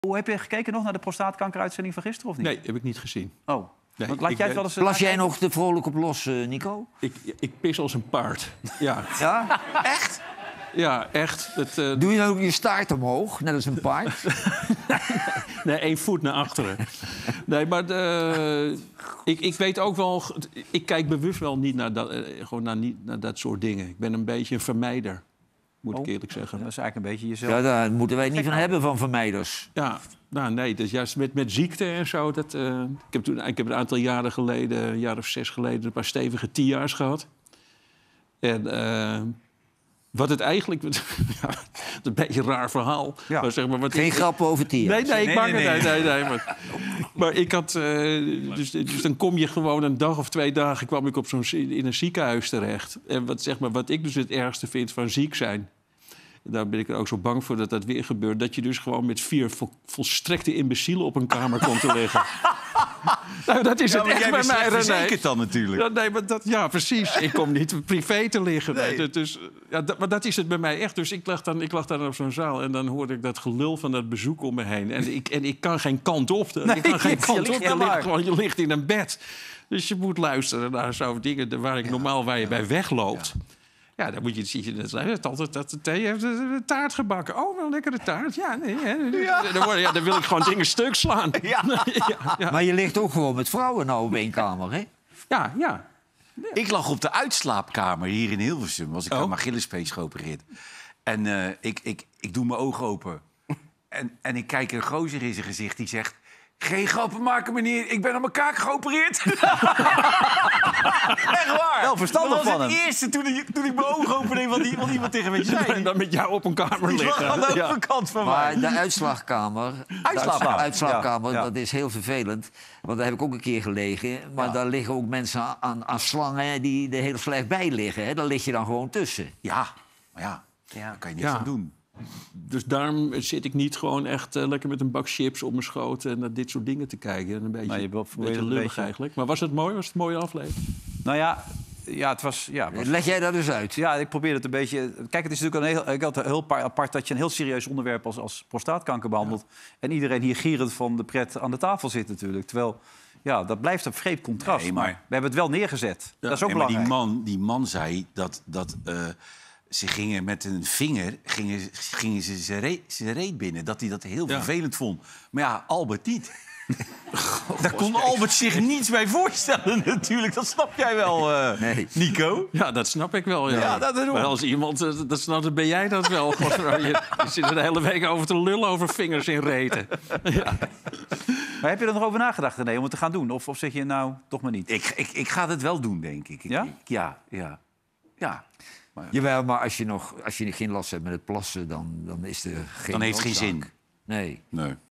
Hoe heb je gekeken nog naar de prostaatkankeruitzending van gisteren of niet? Nee, heb ik niet gezien. Oh, Nee, want laat jij het wel eens... Plas jij nog de vrolijk op los, Nico? Ik pis als een paard. Ja, Ja? Echt? ja echt. Doe je dan ook je staart omhoog, net als een paard? Nee, 1 voet naar achteren. Nee, maar ik weet ook wel... Ik kijk bewust wel niet naar naar dat soort dingen. Ik ben een beetje een vermijder, moet ik eerlijk zeggen. Dat is eigenlijk een beetje jezelf. Ja, daar moeten wij niet van hebben, van vermijders. Ja, nou nee, dus juist met ziekte en zo. Ik heb een aantal jaren geleden, een jaar of 6 geleden... een paar stevige TIA's gehad. En wat het eigenlijk... Ja, het is een beetje een raar verhaal. Ja. Maar zeg maar, Geen grappen over TIA's. Nee, ik bang nee. Maar ik had... Dus dan kom je gewoon een dag of 2 dagen... kwam ik in een ziekenhuis terecht. En wat ik dus het ergste vind van ziek zijn... Daar ben ik er ook zo bang voor dat dat weer gebeurt. Dat je dus gewoon met 4 volstrekte imbecielen op een kamer komt te liggen. Nou, dat is het echt bij mij, René. Verzekerd dan natuurlijk. Ja, nee, maar ja, precies. Ik kom niet privé te liggen. Nee. Dus, maar dat is het bij mij echt. Dus ik lag daar op zo'n zaal en dan hoorde ik dat gelul van dat bezoek om me heen. En ik kan geen kant op. Ik kan geen kant op. Je ligt in een bed. Dus je moet luisteren naar zo'n dingen waar je bij wegloopt. Ja, dan moet je zien. Het is altijd dat de thee heeft een taart gebakken. Oh, wel een lekkere taart. Ja, nee. Hè. Dan wil ik gewoon dingen stuk slaan. Ja. Ja. Maar je ligt ook gewoon met vrouwen nou op 1 kamer, hè? Ja. Ik lag op de uitslaapkamer hier in Hilversum. Was ik aan mijn Achillespees geopereerd. En ik doe mijn ogen open. En ik kijk een gozer in zijn gezicht die zegt... Geen grappen maken, meneer. Ik ben aan mijn kaak geopereerd. Echt waar. Wel verstandig dat was van het hem. eerste toen ik mijn ogen opende... wat iemand tegen me zei. En dan met jou op een kamer Die lag liggen. aan de Ja. overkant van mij. Maar de uitslaapkamer, Ja. dat is heel vervelend. Want daar heb ik ook een keer gelegen. Maar daar liggen ook mensen aan slangen die er heel slecht bij liggen. Hè. Daar lig je dan gewoon tussen. Ja, maar ja, daar kan je niks Ja. aan doen. Dus daarom zit ik niet gewoon echt lekker met een bak chips op mijn schoot... en naar dit soort dingen te kijken. En een beetje, Maar je wil- een beetje lullig eigenlijk. Maar was het mooi? Was het een mooie aflevering? Nou ja, het was... Leg jij dat dus uit? Ja, ik probeer het een beetje... Kijk, het is natuurlijk heel apart dat je een heel serieus onderwerp als prostaatkanker behandelt. En iedereen hier gierend van de pret aan de tafel zit natuurlijk. Terwijl, ja, dat blijft een vreemd contrast. Nee, maar maar- we hebben het wel neergezet. Dat is ook Nee, maar belangrijk. die man zei dat ze gingen met een vinger gingen ze zijn reet binnen. Dat hij dat heel vervelend vond. Maar ja, Albert niet. Daar kon Albert zich niets bij voorstellen natuurlijk. Dat snap jij wel, Nee. Nico. Ja, dat snap ik wel. Ja. Ja, daarom. Maar als iemand dat snapt, dan ben jij dat wel. Je zit er de hele week over te lullen over vingers in reten. Ja. Maar heb je er nog over nagedacht, René, om het te gaan doen? Of zeg je nou toch maar niet? Ik ga het wel doen, denk ik. Ja? Ja. Jawel, maar als je geen last hebt met het plassen, dan is er geen Dan heeft het geen noodzaak. zin. Nee. Nee.